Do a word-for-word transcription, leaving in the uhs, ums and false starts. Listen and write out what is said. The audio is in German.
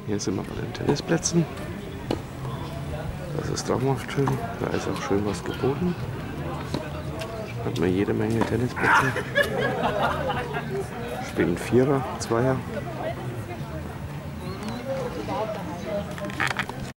Hier sind wir bei den Tennisplätzen. Das ist traumhaft schön. Da ist auch schön was geboten. Hat man jede Menge Tennisplätze. Spielen Vierer, Zweier.